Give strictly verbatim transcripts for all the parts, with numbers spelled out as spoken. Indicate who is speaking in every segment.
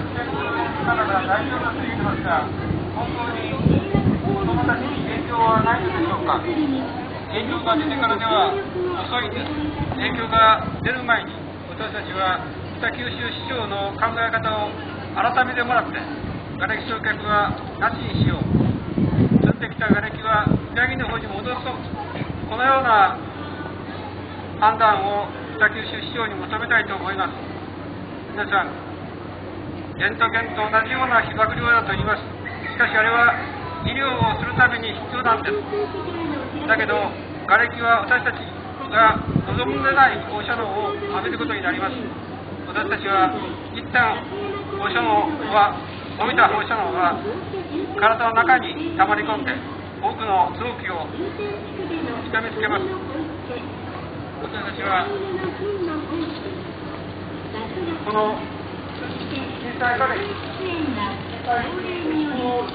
Speaker 1: 方が大丈夫と言ってますが、本当に子どもたちに影響はないのでしょうか。影響が出てからでは遅いんです。影響が出る前に私たちは北九州市長の考え方を改めてもらって、瓦礫焼却はなしにしよう、積んできた瓦礫は宮城の方に戻そう、このような判断を北九州市長に求めたいと思います。皆さん、レントゲンと同じような被曝量だと言います。しかしあれは医療をするために必要なんです。だけど瓦礫は私たちが望んでない放射能を浴びることになります。私たちは一旦放射能は伸びた放射能が体の中に溜まり込んで多くの臓器を痛めつけます。私たちはこの小さい瓦礫、小さいを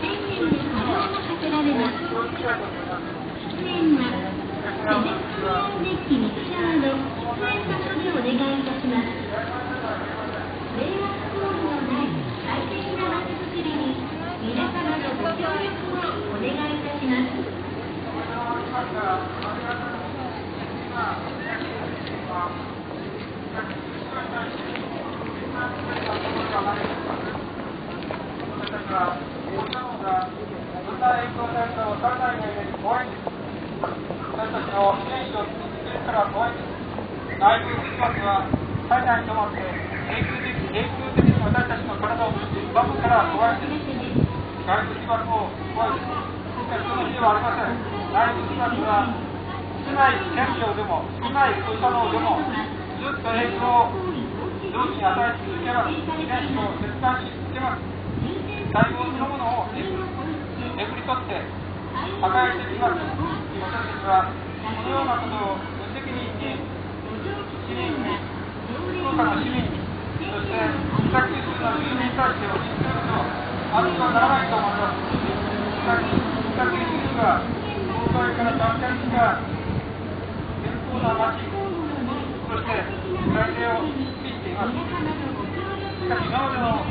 Speaker 1: 内部被曝は体内に止まって永久的永久的に私たちの体を奪うから怖いんです。外部被曝も怖いです。しかしその理由はありません。内部被曝は少ない顕著でも少ない放射能でもずっと影響を臓器に与え続けます。遺伝子を切断し続けます。細胞そのものをえぐり取って破壊していきます。私たちはこのようなことを無責任に市民に、福岡の市民に、そして北九州の住民に対して押し付けることはあってはならないと思います。北九州市は東海から断絶した健康な町、そして再生を意識しています。しかし今までの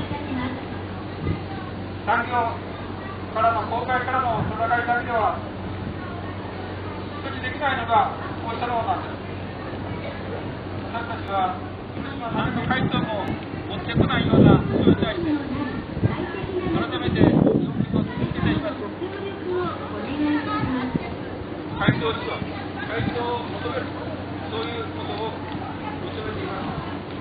Speaker 1: 産業からの公開からの戦いだけでは処理できないのが放射能なんです。私たちは何の回答も持ってこないような人に対して改めて要求を続けています。回答しろ、回答を求める、そういうことを求めています。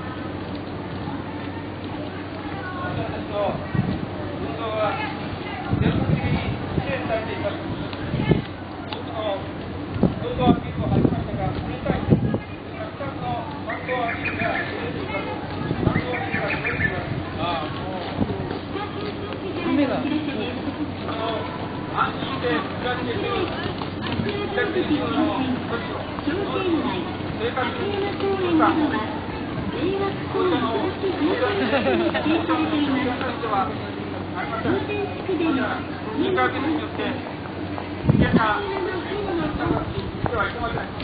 Speaker 1: 私たちの運動は全国的に支援されています。多くの労働アピールを始めましたが、それに対してたくさんの環境アピールが出ています。環境アピールが出ています。ああ、もう雨が安心して暮らしている北九州の都市を生活空間を放射能を放射能にしてはありません。入学によって危険なではいけません。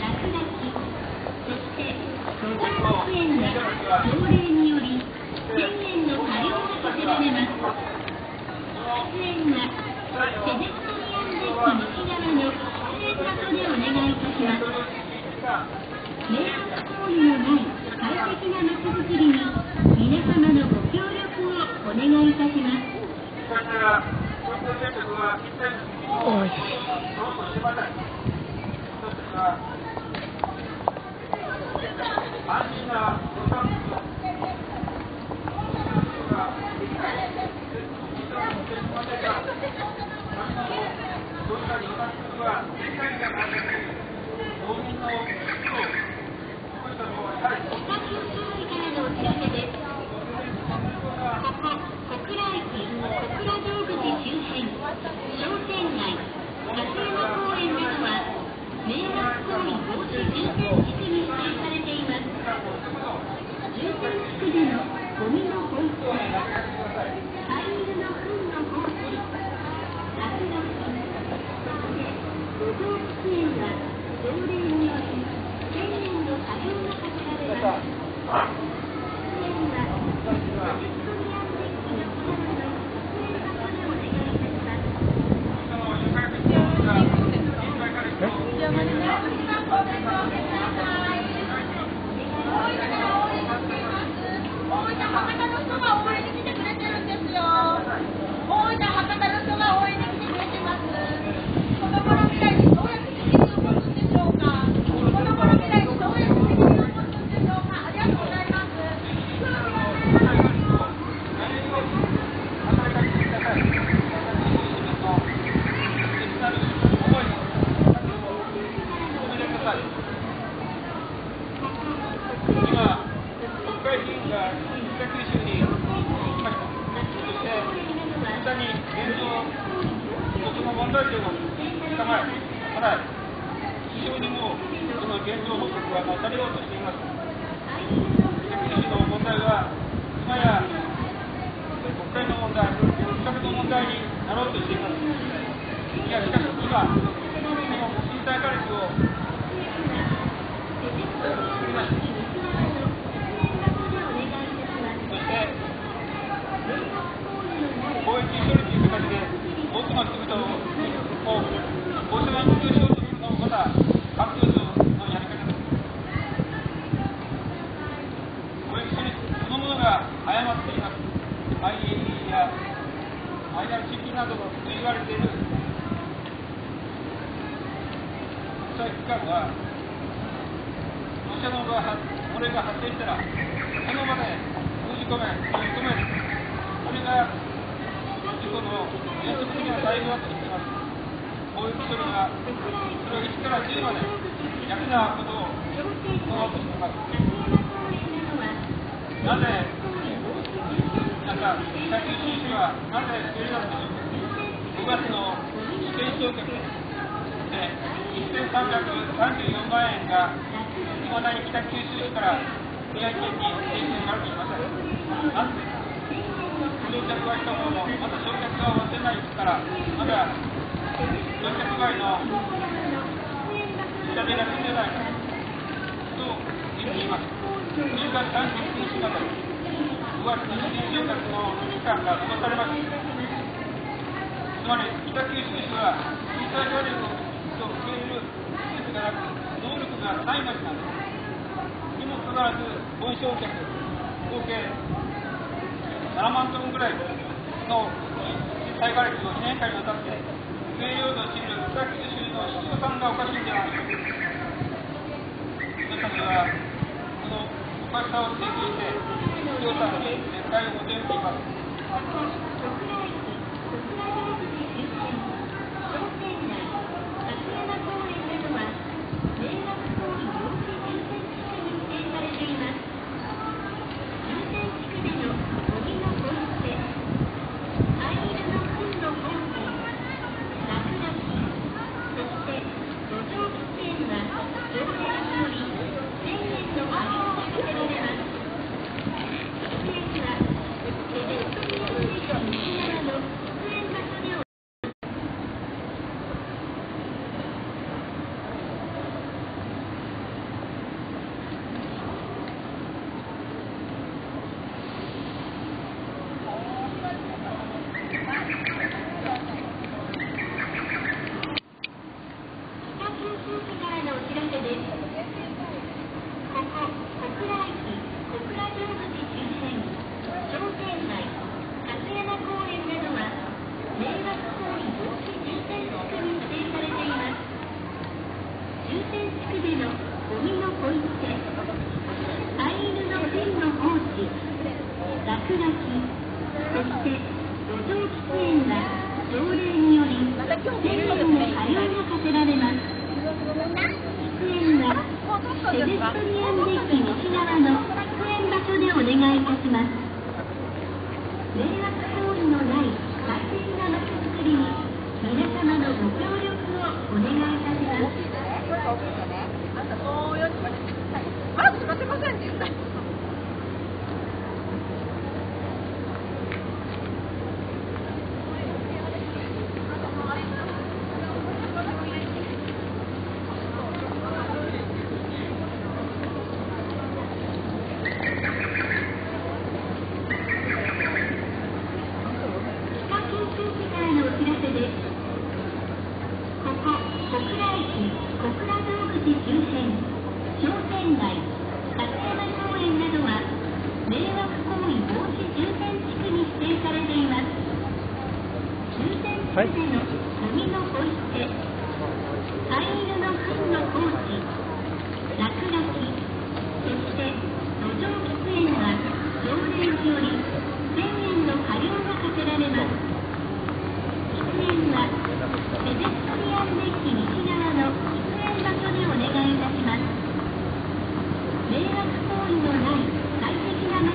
Speaker 1: 通告の条例により宣言の過料がかけられます。出演はセベストリアンデッキ西側の喫煙場所でお願いいたします。迷惑行為のない快適な街づくりに皆様のご協力をお願いいたします。おいしい。安心な予算をそうした予算は理解がない農民のこういったのはやはり北九州市からのお知らせです。ここ小倉駅小倉城口周辺商店街立山公園などは迷惑行為防止重点地区に指定されています。重点地区でのゴミの放置、飼い犬の糞の放置、落書き、そして路上喫煙は条例によりせんえんの過料が課せられます。喫煙はセベストリアンデッ員が北九州に来ました。そして実際に現状、その問題点を捕まえ、払い、非常にもうその現状報告がなされようとしています。北九州の問題は今や国会の問題、企画の問題になろうとしています。いやしかし今、この震災瓦礫を作りました。そして公益処理という形で多くの人々を放射能に吸収しようとするのもまた環境省のやり方です。公益処理そのものが誤っています。アイエーイー や アイアールシーピー などと言われている国際機関は放射能が漏れが発生したらその場で封じ込め、封じ込める、これが事故の原則的な対応だと言っています。公益処理はそれをいちからじゅうまで逆なことを行おうとしています。なぜ皆さん、北九州市はなぜ不利なのでしょうか。ごがつの試験償却でせんさんびゃくさんじゅうよんまんえんがいまだに北九州市から宮城県に提供されていません。なぜですか。償却はしたものの、まだ償却は終わってないですから、まだ償却外の下手が進んでないと言っています。じゅうがつさんじゅうくにちまでごがつの試験償却の期間が過ごされました。つまり北九州市は震災瓦礫を受け入れる施設がなく能力がない町なんです。にもかかわらず本償却合計ななまんトンぐらいの震災瓦礫をにねんかんにわたって不営業としている北九州の市長さんがおかしいんじゃないでしょうか。私たちはこのおかしさを提起して市長さんに撤回を求めています。
Speaker 2: 迷惑行為のない快適な街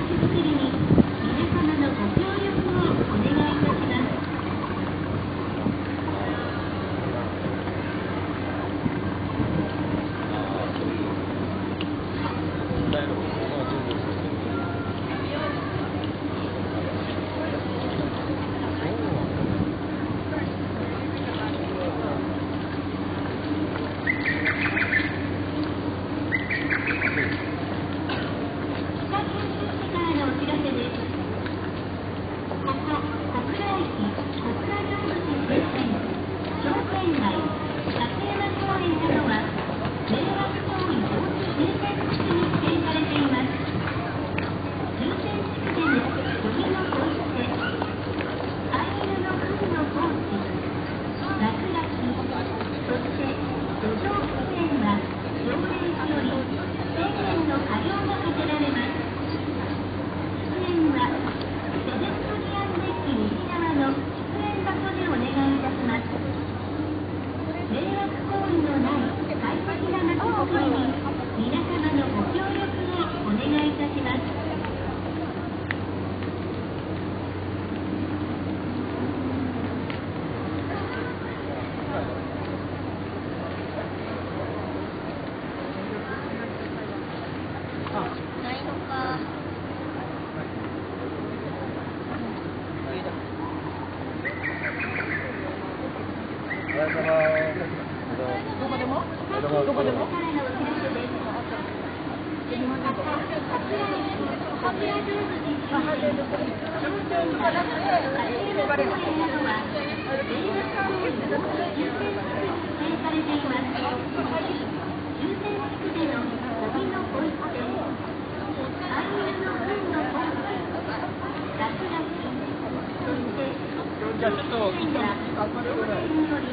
Speaker 1: じゃあちょっと一旦集まってください。チ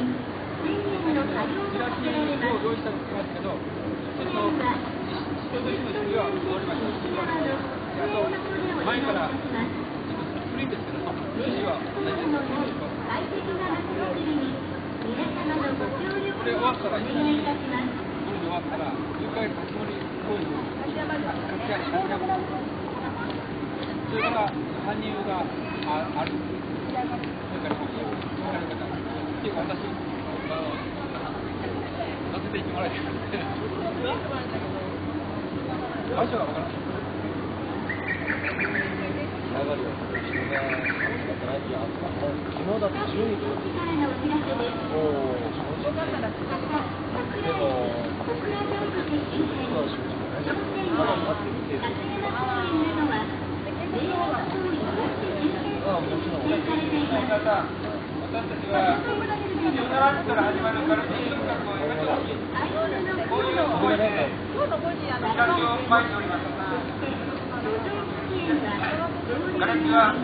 Speaker 1: ラシを用意しておきますけど、ちょっと一人の人が終わりました。あと前からちょっと古いんですけど、趣旨は同じです。これ終わったら一緒にこれで終わったらもう一回書き盛り工事を書き上げます。それから搬入がある。それからもし分かる方、結構私、あの、乗せていってもらえてるんで、場所が分からない。上がるよ。昨日だとじゅうにキロ。おお、でも、まだ待ってみてる。ああ、もちろん。私たちはじゅうしちじから始まるカルティン学をやめてほしい。こういう思いでチラシを巻いております。ガレキは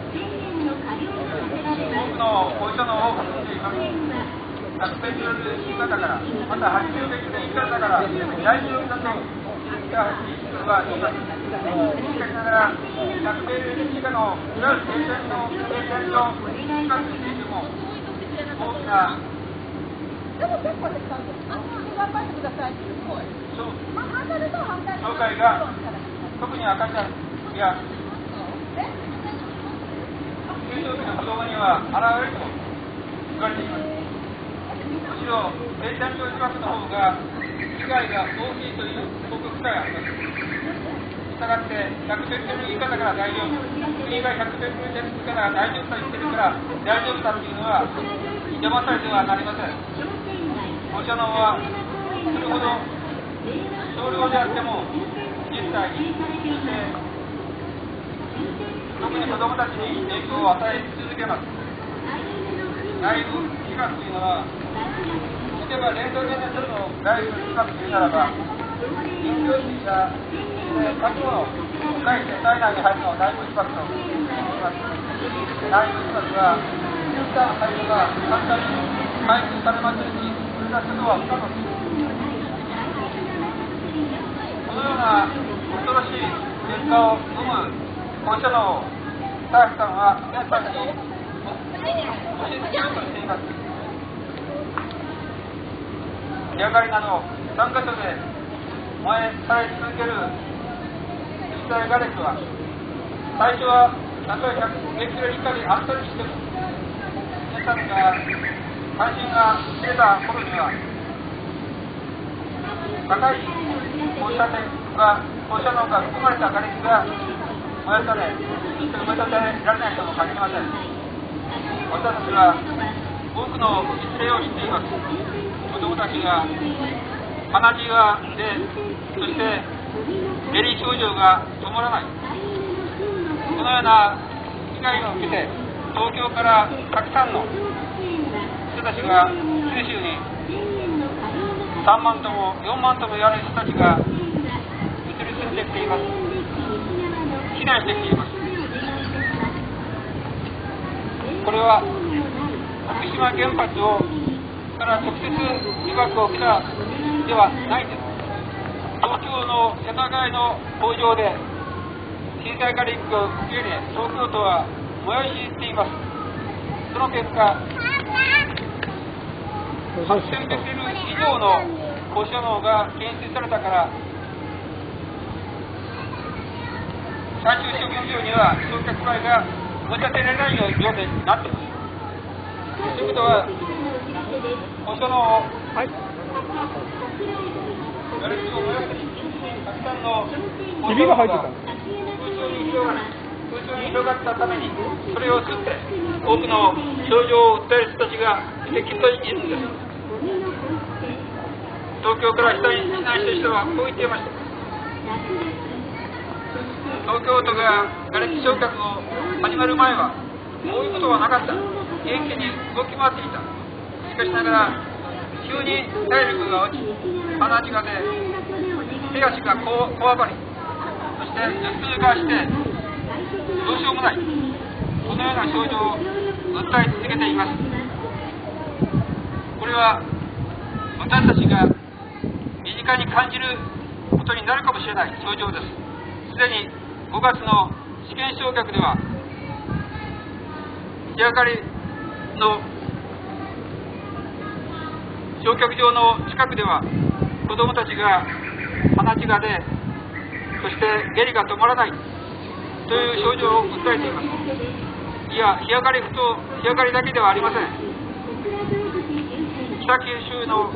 Speaker 1: 多くのお医者の多くのしています。ひゃくページの言い方から、またはちじゅうページの言い方から、大丈夫だと言ってほしい人がいます。しかしながら、ひゃくページ以下のいわゆる停電の停電の比較についても、大きな、
Speaker 2: でも結構できたんです。頑張ってください。
Speaker 1: そう、
Speaker 2: まあ、反対と反対
Speaker 1: 紹介が、特に赤ちゃんや、給食の子供には現れると言われています。むしろ、停電の比較の方が、被害が大きいという報告さえあります。したがってひゃくページの言い方から大丈夫、国がひゃくページの言い方から大丈夫と言ってるから大丈夫だというのは邪魔されてはなりません。お茶のはそれほど少量であっても実際に、そして特に子どもたちに影響を与え続けます。内部比較というのは、例えばレントゲンで撮るのを内部比較というならば、飲料水が書き物を書いて体内に入るのを内部比較と言います。内部比較は、データの作業が簡単に回収されませんし、それだけとは不可能です。このような恐ろしい結果を生むこうしたのをスタッフさんは皆さんに教えつけようとしています。ヤガリなどさんか所で燃えされ続ける実際ガレスは、最初はたとえひゃくキロ以下であったりしても、皆さんが関心が出た頃には、高い放射線が放射能が含まれたガレスが燃やされ、そして埋め立てられないとも限りません。私たちは多くの実例を知っています。子どもたちが鼻血が出、そして下痢症状が止まらない、このような被害を受けて、東京からたくさんの人たちが九州にさんまんともよんまんとも言われる人たちが移り住んできています。避難してきています。これは福島原発をから直接被爆を受けたではないんです。東京の世田谷の工場で震災から一を受け入れ、東京都は燃やしています。その結果、はっせんベクレル以上の放射能が検出されたから、最終処分場には焼却灰が持ち当てられないような状態になっています。ということは、放射能を、はい、ガレスを燃やして、たくさんの放射能が空中に広がる、空中に広がったために、それを吸って、多くの症状を訴える人たちが出てきているんです。東京から避難した人はこう言っていました。 東京都が瓦礫焼却を始める前はこういうことはなかった。元気に動き回っていた。しかしながら急に体力が落ち、鼻血が出、手足がこわばり、そして頭痛がしてどうしようもない、このような症状を訴え続けています。これは私たちが身近に感じることになるかもしれない症状です。すでにごがつの試験焼却では日明かりの焼却場の近くでは子どもたちが鼻血が出、そして下痢が止まらないという症状を訴えています。いや、日明かりふと日明かりだけではありません。北九州の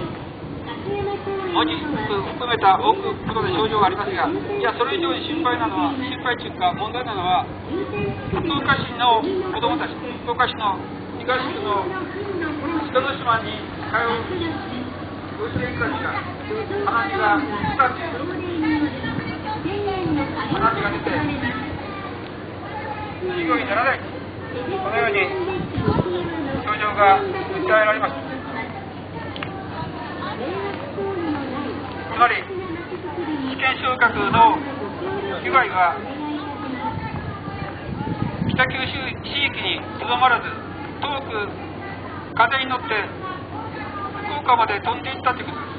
Speaker 1: 文字含めた多くのことで症状がありますが、いや、それ以上に心配なのは、心配というか問題なのは、福岡市の子どもたち、福岡市の東区の人の島に通う幼稚園たちが鼻血が出たという鼻血が出て授業にならない、このように症状が訴えられます。つまり試験焼却の被害は北九州地域にとどまらず、遠く風に乗って福岡まで飛んでいったということです。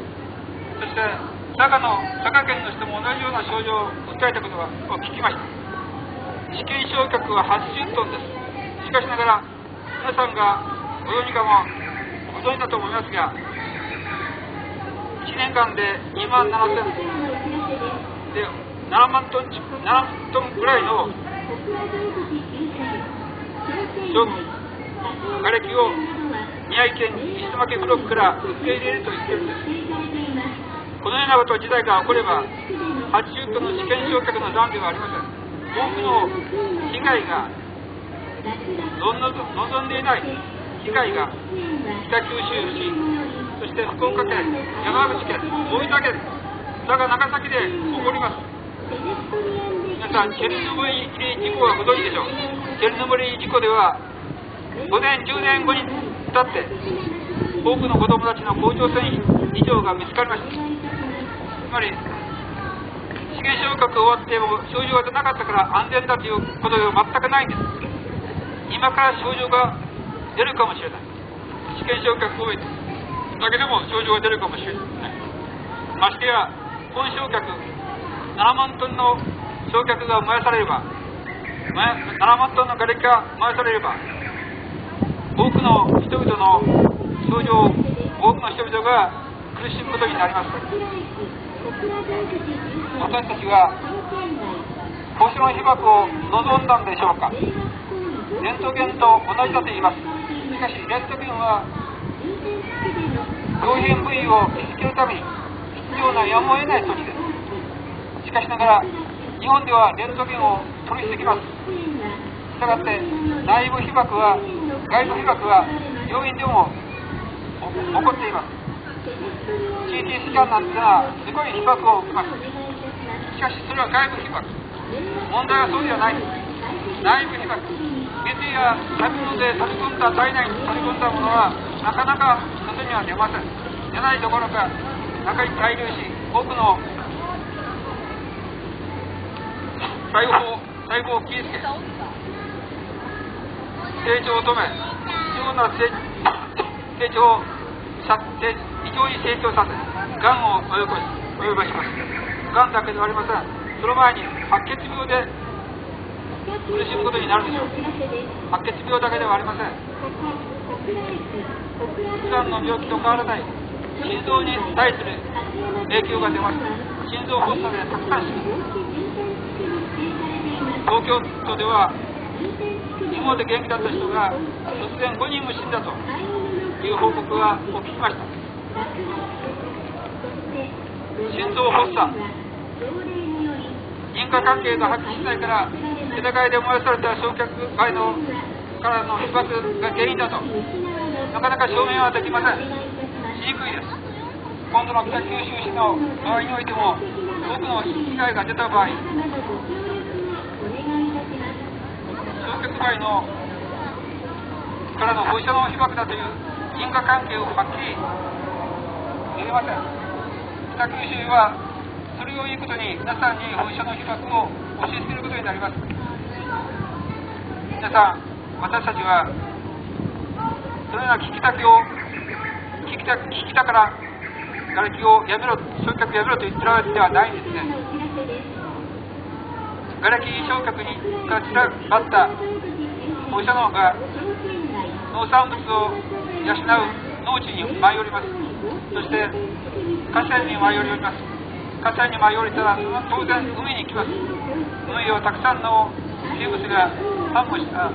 Speaker 1: そして佐賀の佐賀県の人も同じような症状を訴えたことを聞きました。試験焼却ははちじゅっトンです。しかしながら皆さんがご存じかもご存じだと思いますが、いちねんかんでにまんななせんでななまんトン、ななトンぐらいの瓦礫を宮城県石巻ブロックから受け入れると言っているんです。このようなこと自体が起こればはちじゅっトンの試験焼却の残ではありません。多くの被害が望んでいない被害が北九州市、そして福岡県、山口県、大分県、佐賀、長崎で起こります。皆さん、チェルノブイリ事故はご存知でしょう。チェルノブイリ事故ではごねん、じゅうねんごに経って多くの子どもたちの甲状腺異常が見つかりました。つまり試験焼却終わっても症状が出なかったから安全だということでは全くないんです。今から症状が出るかもしれない。試験焼却を終えてだけでも症状が出るかもしれない。ましてや本焼却ななまんトンの焼却が燃やされれば、ななまんトンの瓦礫が燃やされれば、多くの人々の症状、多くの人々が苦しむことになります。私たちは星の被爆を望んだんでしょうか。レントゲンと同じだと言います。しかしレントゲンは病変部位を見つけるために必要なやむを得ない措置です。しかしながら日本ではレントゲンを取りすぎます。したがって内部被爆は外部被爆は病院でも起こっています。 シーティー スキャンなんてのはすごい被爆を受けます。しかしそれは外部被爆、問題はそうではないです。内部被爆、水や食べ物で取り込んだ体内に取り込んだものはなかなか外には出ません。出ないどころか中に滞留し、多くの細胞細胞を切りつけ成長を止め、必要な成成長を異常に成長させ、がんを及ぼし及ぼします。がんだけではありません。その前に白血病で苦しむことになるでしょう。白血病だけではありません。普段の病気と変わらない心臓に対する影響が出ます。心臓発作でたくさん死ぬ。東京都では今まで元気だった人が突然ごにんも死んだという報告がお聞きました。心臓発作、因果関係がはっきりしないから世田谷で燃やされた焼却灰のからの被爆が原因だとなかなか証明はできません。しにくいです。今度の北九州市の場合においても多くの被害が出た場合、 売のからの放射能被曝だという因果関係をはっきり言えません。北九州はそれをいいことに皆さんに放射能被曝を教えていることになります。皆さん、私たちはそのような聞きたきを聞きた聞きたから瓦礫をやめろ、焼却やめろと言ってるわけではないんですね。瓦礫焼却にから散らばった放射能が農産物を養う農地に舞い降ります。そして河川に舞い降ります。河川に舞い降りたらその当然海に行きます。海をたくさんの生物が繁茂した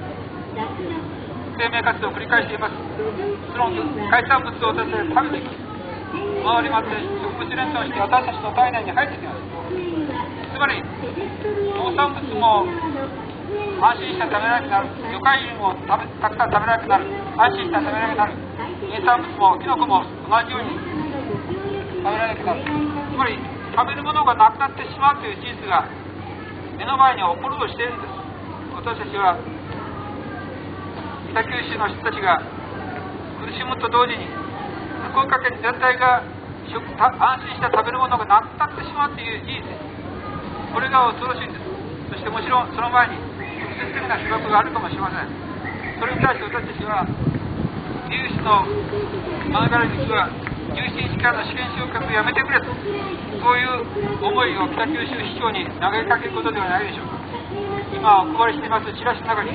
Speaker 1: 生命活動を繰り返しています。その海産物を私たちで食べていきます。回り回って食物連鎖をして私たちの体内に入ってきます。つまり農産物も安心して食べられなくなる、魚介類も食べたくさん食べられなくなる、安心して食べられなくなる、農産物もキノコも同じように食べられなくなる。つまり食べるものがなくなってしまうという事実が目の前に起ころうとしているんです。私たちは北九州の人たちが苦しむと同時に福岡県全体が食安心して食べるものがなくなってしまうという事実です。これが恐ろしいんです。そしてもちろんその前に直接的な被曝があるかもしれません。それに対して私たちは有志の免れ道は有志医師からの試験昇格をやめてくれと、そういう思いを北九州市長に投げかけることではないでしょうか。今お配りしていますチラシの中に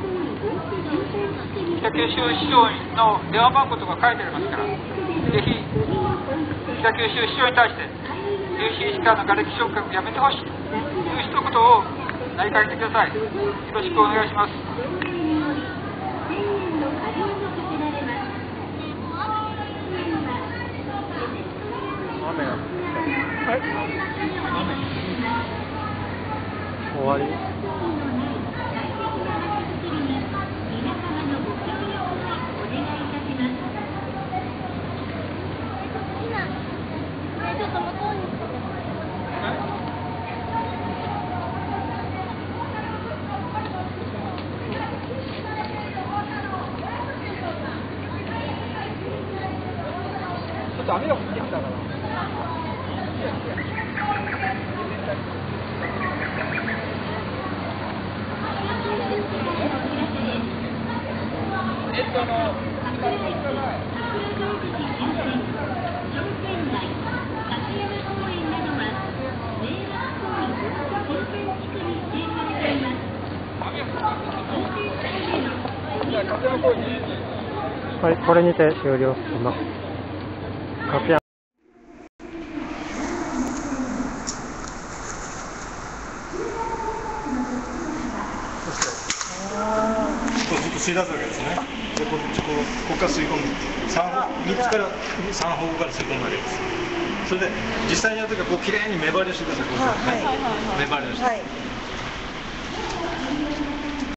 Speaker 1: 北九州市長の電話番号とか書いてありますから、ぜひ北九州市長に対して有志医師からの瓦礫昇格をやめてほしいという一言を投げかけてください。よろしくお願いします。
Speaker 3: 雨が降ってきた。はい。終わり。
Speaker 2: ちょっと向こうに。
Speaker 1: ちょっと雨が降ってきたから。えっとあの。
Speaker 3: はい、これにて終了します。活躍
Speaker 4: ずっと吸い出すわけですね。でこっちこうここから吸い込む三方三つから三方向から吸い込むわけです。それで実際にやるときはこう綺麗に目張りをしてください。こう、はい、目張りをして。はい